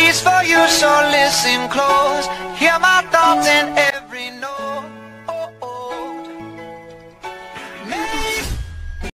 for you, so listen close. Hear my thoughts in